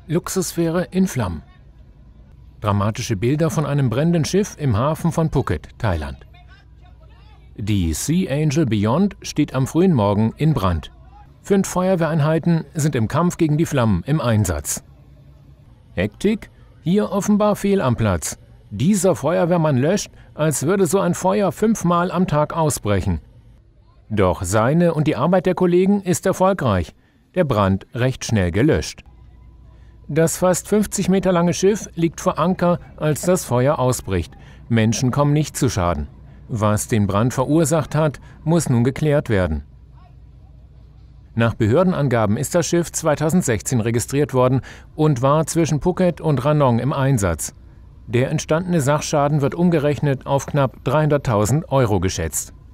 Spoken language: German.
Luxusfähre in Flammen. Dramatische Bilder von einem brennenden Schiff im Hafen von Phuket, Thailand. Die Sea Angel Beyond steht am frühen Morgen in Brand. 5 Feuerwehreinheiten sind im Kampf gegen die Flammen im Einsatz. Hektik? Hier offenbar fehl am Platz. Dieser Feuerwehrmann löscht, als würde so ein Feuer 5-mal am Tag ausbrechen. Doch seine und die Arbeit der Kollegen ist erfolgreich. Der Brand recht schnell gelöscht. Das fast 50 Meter lange Schiff liegt vor Anker, als das Feuer ausbricht. Menschen kommen nicht zu Schaden. Was den Brand verursacht hat, muss nun geklärt werden. Nach Behördenangaben ist das Schiff 2016 registriert worden und war zwischen Phuket und Ranong im Einsatz. Der entstandene Sachschaden wird umgerechnet auf knapp 300.000 € geschätzt.